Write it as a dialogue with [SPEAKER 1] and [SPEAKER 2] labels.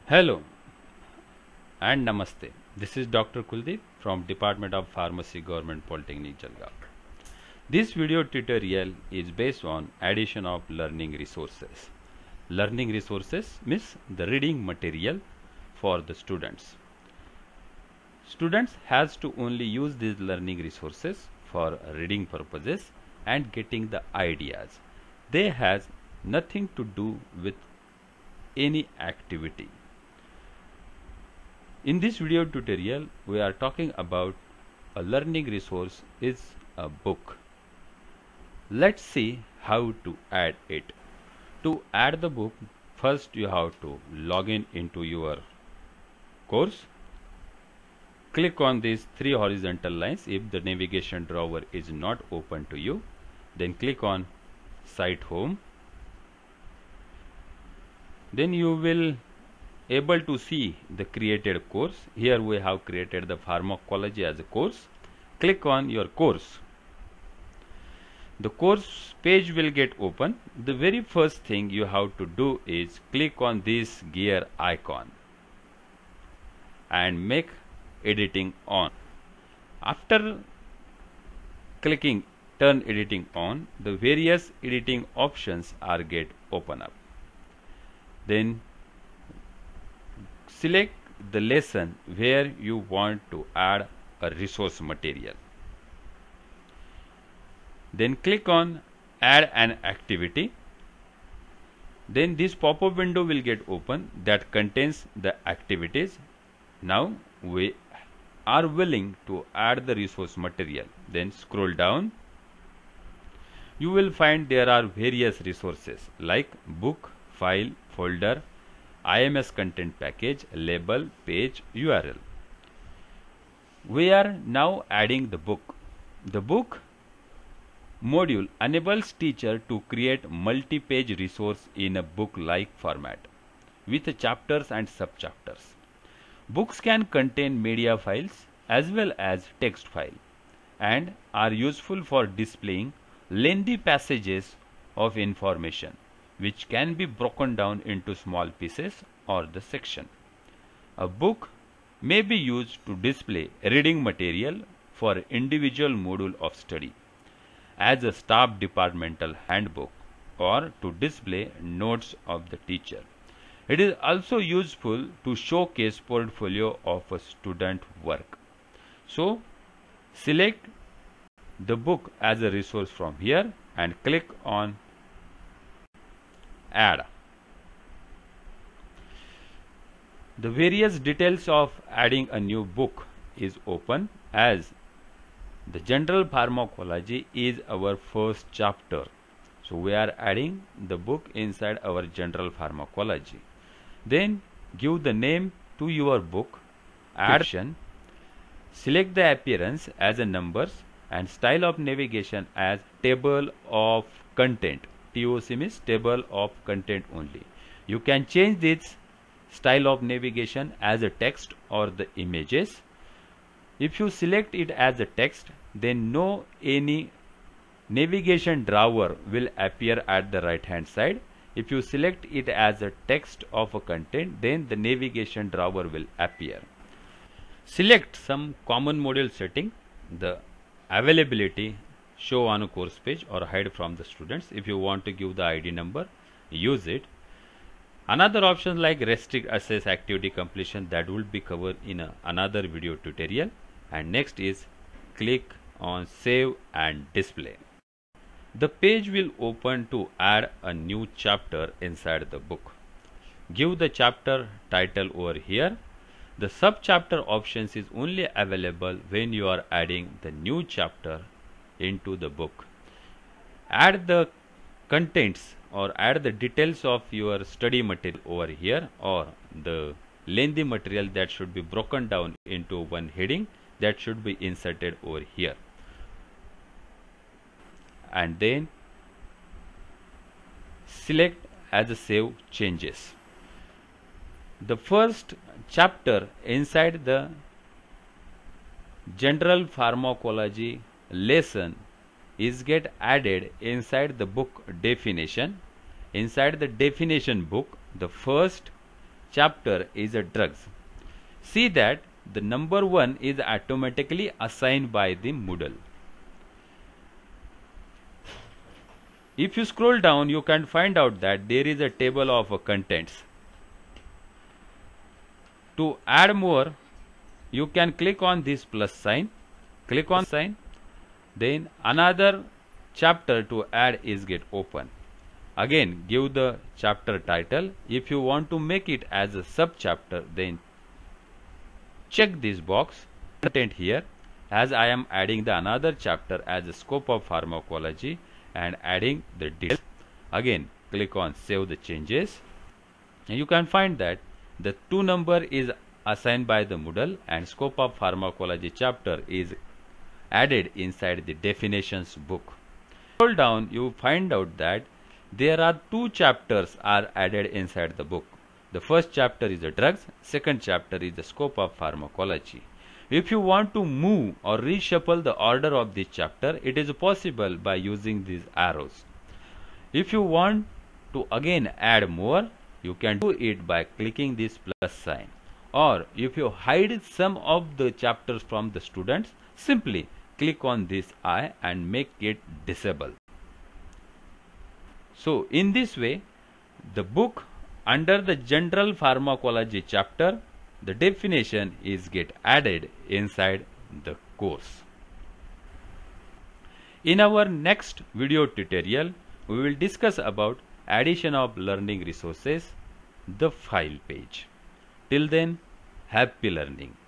[SPEAKER 1] Hello and Namaste. This is Dr. Kuldeep from Department of Pharmacy, Government Polytechnic, Jalgaon. This video tutorial is based on addition of learning resources. Learning resources means the reading material for the students. Students has to only use these learning resources for reading purposes and getting the ideas. They has nothing to do with any activity. In this video tutorial, we are talking about a learning resource is a book. Let's see how to add it. To add the book, first you have to log in into your course. Click on these three horizontal lines if the navigation drawer is not open to you. Then click on Site Home. Then you will able to see the created course. Here we have created the pharmacology as a course. Click on your course. The course page will get open. The very first thing you have to do is click on this gear icon and make editing on. After clicking turn editing on, the various editing options are get open up. Then select the lesson where you want to add a resource material. Then click on add an activity. Then this pop-up window will get open that contains the activities. Now we are willing to add the resource material. Then scroll down. You will find there are various resources like book, file, folder, IMS content package, label, page, URL. We are now adding the book. The book module enables teacher to create multi-page resource in a book-like format with chapters and subchapters. Books can contain media files as well as text file and are useful for displaying lengthy passages of information, which can be broken down into small pieces or the section. A book may be used to display reading material for individual module of study, as a staff departmental handbook, or to display notes of the teacher. It is also useful to showcase portfolio of a student work. So select the book as a resource from here and click on add. The various details of adding a new book is open, as the general pharmacology is our first chapter. So we are adding the book inside our general pharmacology. Then give the name to your book, add option, select the appearance as a numbers and style of navigation as table of content. TOC means table of content only. You can change this style of navigation as a text or the images. If you select it as a text, then no any navigation drawer will appear at the right hand side. If you select it as a text of a content, then the navigation drawer will appear. Select some common module setting, the availability, show on a course page or hide from the students. If you want to give the ID number, use it. Another option like restrict access activity completion, that will be covered in another video tutorial. And next is click on save and display. The page will open to add a new chapter inside the book. Give the chapter title over here. The subchapter options is only available when you are adding the new chapter into the book. Add the contents or add the details of your study material over here, or the lengthy material that should be broken down into one heading, that should be inserted over here. And then select as a save changes. The first chapter inside the general pharmacology lesson is get added inside the book definition. Inside the definition book, the first chapter is a drugs. See that the number 1 is automatically assigned by the Moodle. If you scroll down, you can find out that there is a table of contents. To add more, you can click on this plus sign, click on sign, then another chapter to add is get open. Again, give the chapter title. If you want to make it as a sub chapter, then check this box content here, as I am adding the another chapter as a scope of pharmacology and adding the details. Again, click on save the changes, and you can find that the 2 number is assigned by the Moodle and scope of pharmacology chapter is added inside the definitions book. Scroll down, you find out that there are 2 chapters are added inside the book. The first chapter is the drugs, second chapter is the scope of pharmacology. If you want to move or reshuffle the order of this chapter, it is possible by using these arrows. If you want to again add more, you can do it by clicking this plus sign. Or if you hide some of the chapters from the students, simply click on this eye and make it disable. So in this way, the book under the general pharmacology chapter, the definition is get added inside the course. In our next video tutorial, we will discuss about addition of learning resources, the file page. Till then, happy learning.